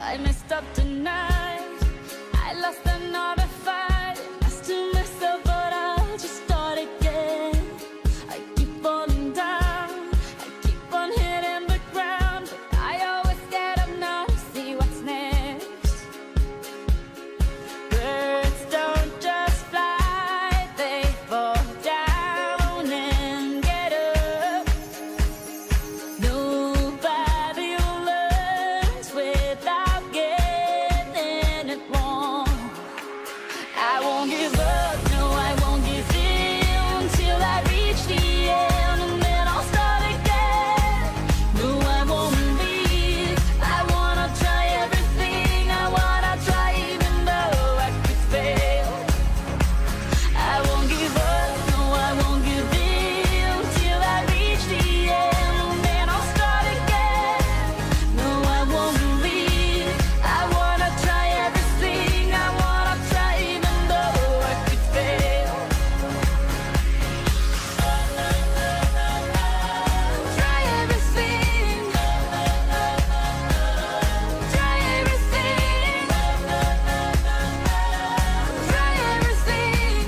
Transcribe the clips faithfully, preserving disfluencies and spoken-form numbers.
I messed up tonight. I lost another fight. I still mess up, but I'll just start again. I keep falling down, I keep on hitting the ground, but I always get up now to see what's next. Birds don't just fly, they fall down and get up. Nobody learns without getting it wrong. I won't give up, no, I won't give in till I reach the end, and then I'll start again. No, I won't leave. I wanna try everything. I wanna try even though I could fail. I won't give up, no, I won't give in till I reach the end, and then I'll start again. No, I won't leave. I wanna try everything. I wanna try even though I could fail. Try everything. Try everything. Try everything.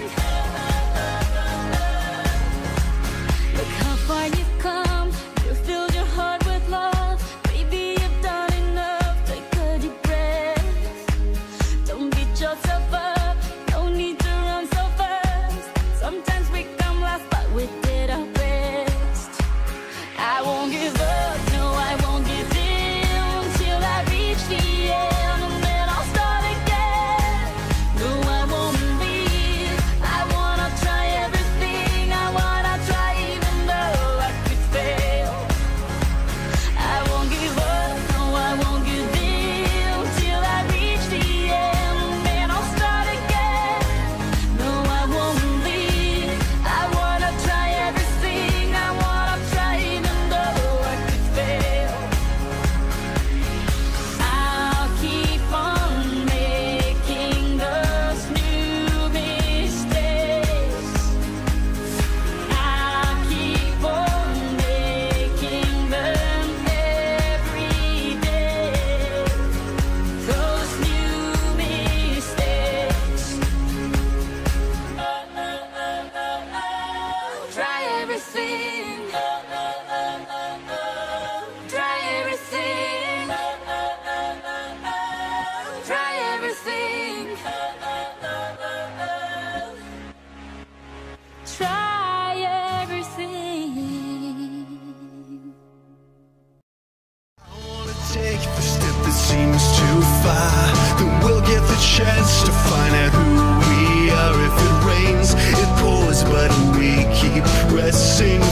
Look how far you've come. You filled your heart with love. Baby, you've done enough. Take a deep breath. Don't beat yourself up. No need to run so fast. Sometimes we come last, but we did our best. I won't give up, no, I won't give in till I reach the end, and then I'll start again. No, I won't leave. I wanna try everything. I wanna try even though I could fail. I won't give up, no, I won't give in till I reach the end, and then I'll start again. No, I won't leave. I wanna try everything. I wanna try even though I could fail. I'll keep on making those new mistakes. I'll keep on making them every day. Those new mistakes. Try everything. Try everything. Try everything. Try everything. I wanna take the step that seems too far. Then we'll get the chance to find out who we are. If it rains, it pours, but we keep pressing